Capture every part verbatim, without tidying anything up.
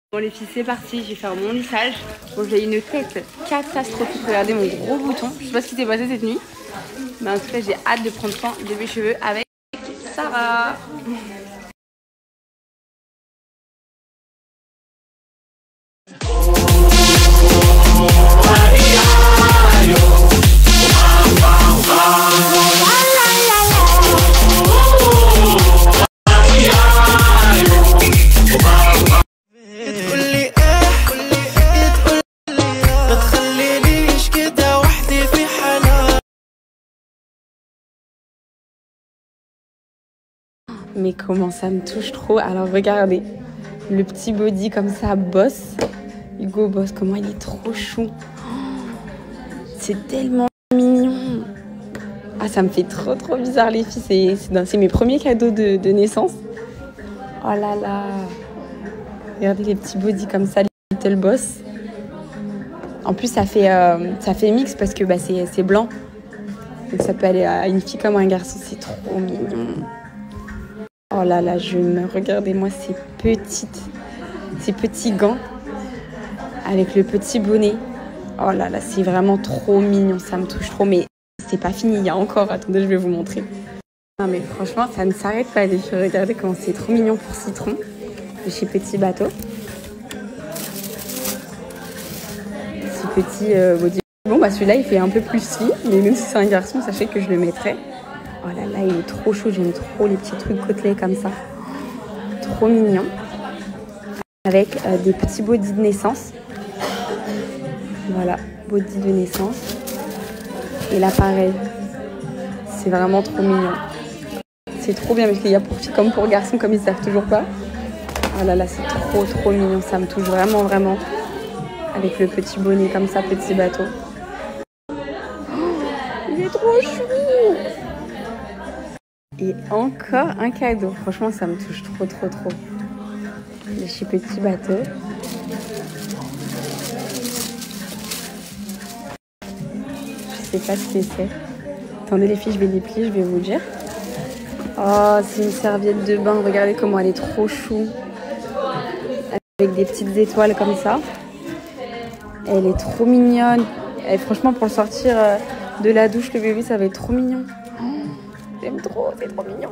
Bon les filles, c'est parti, je vais faire mon lissage. Bon, j'ai une tête catastrophique, regardez mon gros bouton. Je sais pas ce qui s'est passé cette nuit, mais en tout cas j'ai hâte de prendre soin de mes cheveux avec Sarah. Mais comment ça me touche trop. Alors regardez, le petit body comme ça, boss. Hugo Boss, comment il est trop chou. C'est tellement mignon. Ah, ça me fait trop trop bizarre les filles. C'est mes premiers cadeaux de, de naissance. Oh là là. Regardez les petits body comme ça, Little Boss. En plus ça fait, euh, ça fait mix parce que bah, c'est blanc. Donc ça peut aller à une fille comme un garçon. C'est trop mignon. Oh là là, je me regardez-moi ces petites, ces petits gants avec le petit bonnet. Oh là là, c'est vraiment trop mignon, ça me touche trop. Mais c'est pas fini, il y a encore. Attendez, je vais vous montrer. Non mais franchement, ça ne s'arrête pas. Les filles, regardez comment c'est trop mignon pour Citron de chez Petit Bateau. Ce petit euh, body. Bon bah celui-là, il fait un peu plus fille, mais même si c'est un garçon, sachez que je le mettrai. Oh là là, il est trop chaud, j'aime trop les petits trucs côtelés comme ça. Trop mignon. Avec euh, des petits bodys de naissance. Voilà, body de naissance. Et là, pareil. C'est vraiment trop mignon. C'est trop bien, parce qu'il y a pour filles comme pour garçons, comme ils ne savent toujours pas. Oh là là, c'est trop trop mignon. Ça me touche vraiment, vraiment. Avec le petit bonnet comme ça, Petit Bateau. Oh, il est trop chou! Et encore un cadeau. Franchement, ça me touche trop, trop, trop. De chez Petit Bateau. Je sais pas ce que c'est. Attendez les filles, je vais les plier, je vais vous dire. Oh, c'est une serviette de bain. Regardez comment elle est trop chou. Avec des petites étoiles comme ça. Elle est trop mignonne. Et franchement, pour le sortir de la douche, le bébé, ça va être trop mignon. J'aime trop, c'est trop mignon.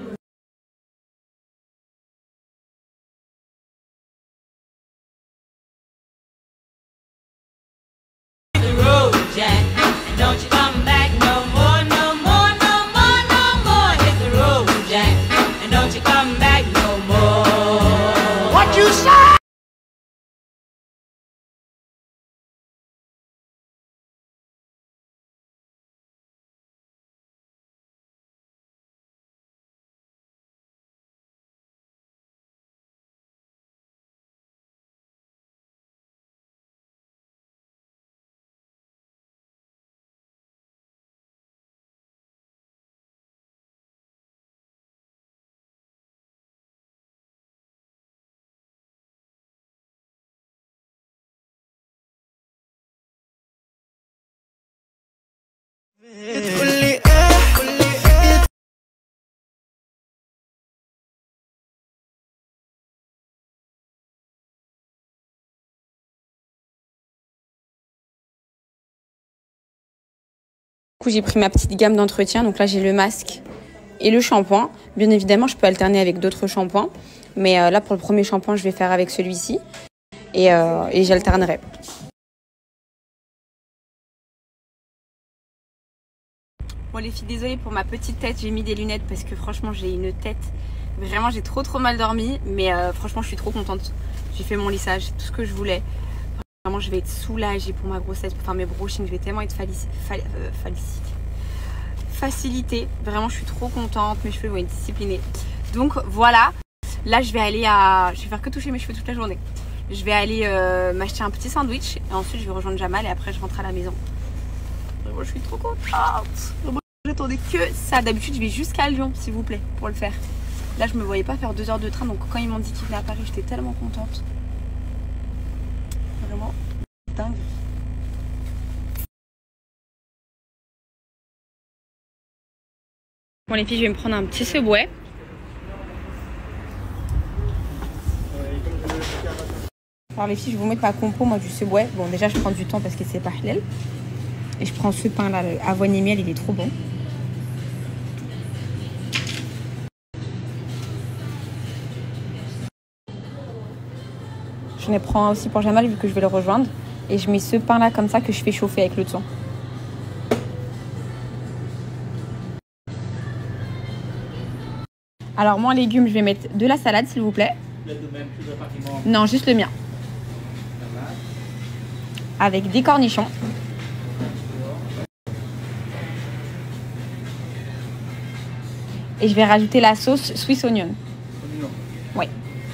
J'ai pris ma petite gamme d'entretien, donc là j'ai le masque et le shampoing. Bien évidemment, je peux alterner avec d'autres shampoings, mais euh, là pour le premier shampoing, je vais faire avec celui-ci et, euh, et j'alternerai. Bon les filles, désolée pour ma petite tête, j'ai mis des lunettes parce que franchement j'ai une tête, vraiment j'ai trop trop mal dormi, mais euh, franchement je suis trop contente. J'ai fait mon lissage, c'est tout ce que je voulais. Vraiment, je vais être soulagée pour ma grossesse, pour faire mes brushings. Je vais tellement être félicitée. Euh, facilitée. Vraiment, je suis trop contente. Mes cheveux vont être disciplinés. Donc voilà. Là, je vais aller à. Je vais faire que toucher mes cheveux toute la journée. Je vais aller euh, m'acheter un petit sandwich. Et ensuite, je vais rejoindre Jamal. Et après, je rentre à la maison. Vraiment, je suis trop contente. Vraiment, j'attendais que ça. D'habitude, je vais jusqu'à Lyon, s'il vous plaît, pour le faire. Là, je me voyais pas faire deux heures de train. Donc, quand ils m'ont dit qu'ils venaient à Paris, j'étais tellement contente. Vraiment dingue. Bon les filles, je vais me prendre un petit Subway. Alors les filles, je vais vous mettre ma compo, moi, du Subway. Bon, déjà, je prends du temps parce que c'est pas halal. Et je prends ce pain-là, le avoine et miel, il est trop bon. Je les prends aussi pour Jamal, vu que je vais le rejoindre. Et je mets ce pain-là comme ça que je fais chauffer avec le temps. Alors, moi, en légumes, je vais mettre de la salade, s'il vous plaît. Non, juste le mien. Avec des cornichons. Et je vais rajouter la sauce Swiss onion. Oui.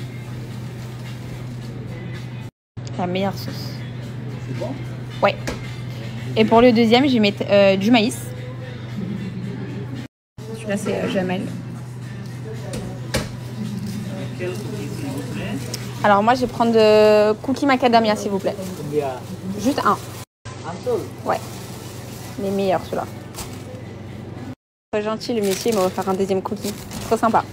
La meilleure sauce. C'est bon? Ouais. Et pour le deuxième, je vais mettre euh, du maïs. Celui-là, c'est euh, Jamel. Quel cookie, s'il vous plaît? Alors moi, je vais prendre de cookies macadamia, s'il vous plaît. Combien? Juste un. Un seul? Ouais. Les meilleurs, ceux-là. Très gentil, le monsieur, il m'a offert un deuxième cookie. Trop sympa.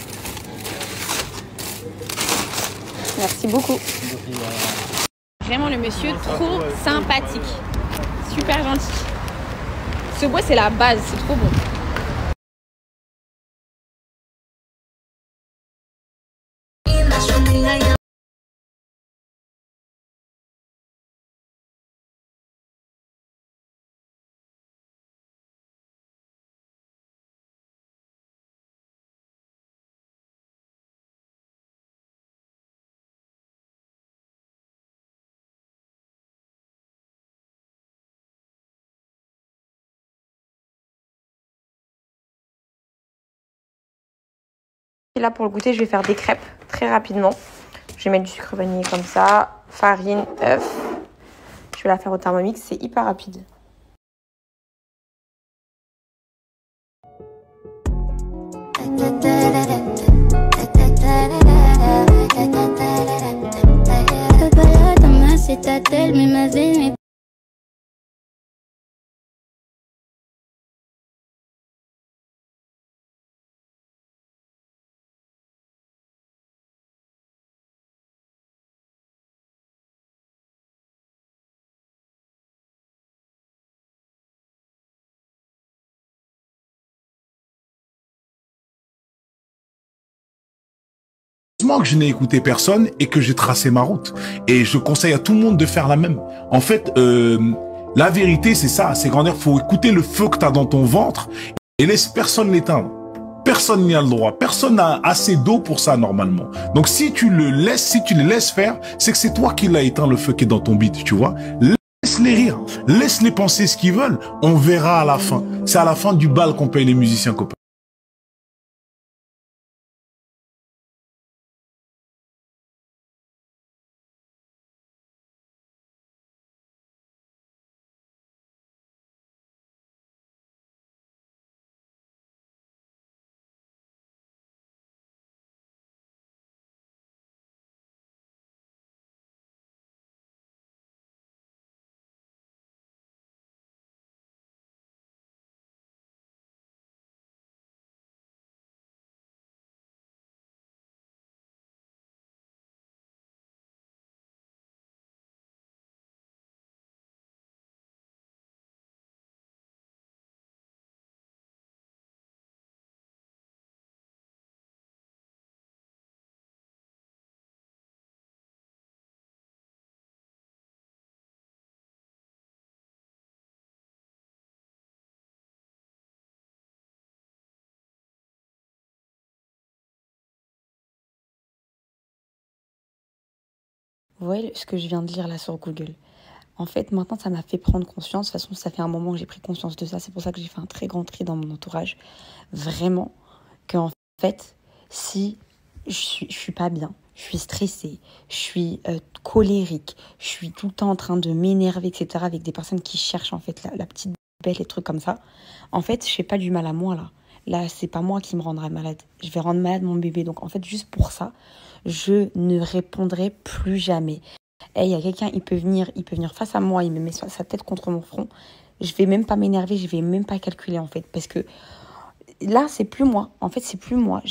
Merci beaucoup. Vraiment, le monsieur, trop sympathique. Super gentil. Ce bois, c'est la base, c'est trop bon. Et là, pour le goûter, je vais faire des crêpes très rapidement. Je vais mettre du sucre vanillé comme ça, farine, œuf. Je vais la faire au Thermomix, c'est hyper rapide. Que je n'ai écouté personne et que j'ai tracé ma route. Et je conseille à tout le monde de faire la même. En fait, euh, la vérité, c'est ça. C'est qu'en faut écouter le feu que tu as dans ton ventre et laisse personne l'éteindre. Personne n'y a le droit. Personne n'a assez d'eau pour ça, normalement. Donc, si tu le laisses, si tu le laisses faire, c'est que c'est toi qui l'as éteint, le feu qui est dans ton bide, tu vois. Laisse-les rire. Laisse-les penser ce qu'ils veulent. On verra à la fin. C'est à la fin du bal qu'on paye les musiciens, copains. Vous voyez ce que je viens de lire là sur Google? En fait, maintenant, ça m'a fait prendre conscience. De toute façon, ça fait un moment que j'ai pris conscience de ça. C'est pour ça que j'ai fait un très grand tri dans mon entourage. Vraiment, qu'en fait, si je suis, je suis pas bien, je suis stressée, je suis euh, colérique, je suis tout le temps en train de m'énerver, et cetera, avec des personnes qui cherchent en fait la, la petite belle, les trucs comme ça. En fait, je fais pas du mal à moi, là. Là, c'est pas moi qui me rendrai malade. Je vais rendre malade mon bébé. Donc, en fait, juste pour ça, je ne répondrai plus jamais. Et il y a quelqu'un, il peut venir, il peut venir face à moi, il me met sa tête contre mon front. Je vais même pas m'énerver, je vais même pas calculer, en fait. Parce que là, c'est plus moi. En fait, c'est plus moi. Je suis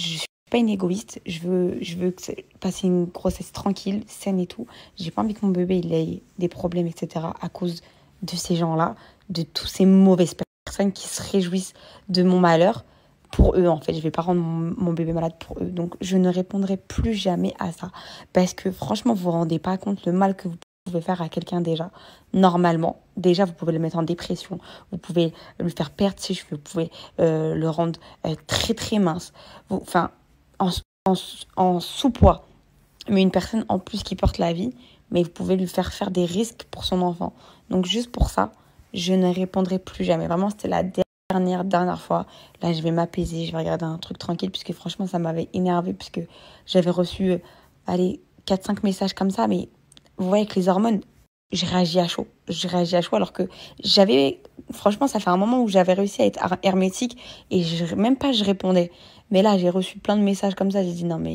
pas une égoïste, je veux, je veux que c'est- passer une grossesse tranquille, saine et tout. J'ai pas envie que mon bébé il ait des problèmes, et cetera à cause de ces gens-là, de tous ces mauvaises personnes qui se réjouissent de mon malheur. Pour eux, en fait, je vais pas rendre mon, mon bébé malade pour eux. Donc, je ne répondrai plus jamais à ça. Parce que franchement, vous vous rendez pas compte le mal que vous pouvez faire à quelqu'un déjà. Normalement, déjà, vous pouvez le mettre en dépression. Vous pouvez lui faire perdre ses cheveux. Vous pouvez euh, le rendre euh, très, très mince. Vous, enfin, en, en, en sous-poids. Mais une personne en plus qui porte la vie, mais vous pouvez lui faire faire des risques pour son enfant. Donc, juste pour ça, je ne répondrai plus jamais. Vraiment, c'était la dernière, dernière fois. Là, je vais m'apaiser, je vais regarder un truc tranquille, puisque franchement, ça m'avait énervé, puisque j'avais reçu, euh, allez, quatre cinq messages comme ça, mais vous voyez, avec les hormones, j'ai réagi à chaud. J'ai réagi à chaud, alors que j'avais, franchement, ça fait un moment où j'avais réussi à être her- hermétique, et je, même pas je répondais. Mais là, j'ai reçu plein de messages comme ça, j'ai dit non, mais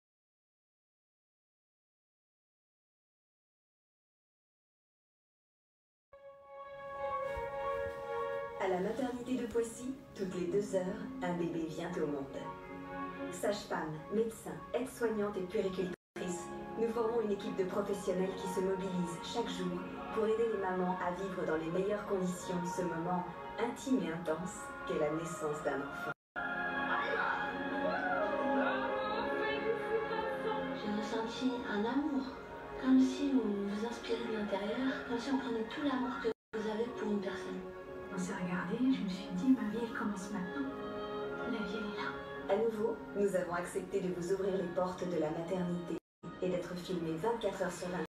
À la maternité de Poissy, toutes les deux heures, un bébé vient au monde. Sages-femmes, médecins, aides-soignantes et puéricultrices, nous formons une équipe de professionnels qui se mobilisent chaque jour pour aider les mamans à vivre dans les meilleures conditions ce moment intime et intense qu'est la naissance d'un enfant. J'ai ressenti un amour, comme si vous vous inspirez de l'intérieur, comme si on prenait tout l'amour que vous avez pour une personne. On s'est regardé, je me suis dit, ma vie, elle commence maintenant. La vie, elle est là. À nouveau, nous avons accepté de vous ouvrir les portes de la maternité et d'être filmés vingt-quatre heures sur vingt-quatre.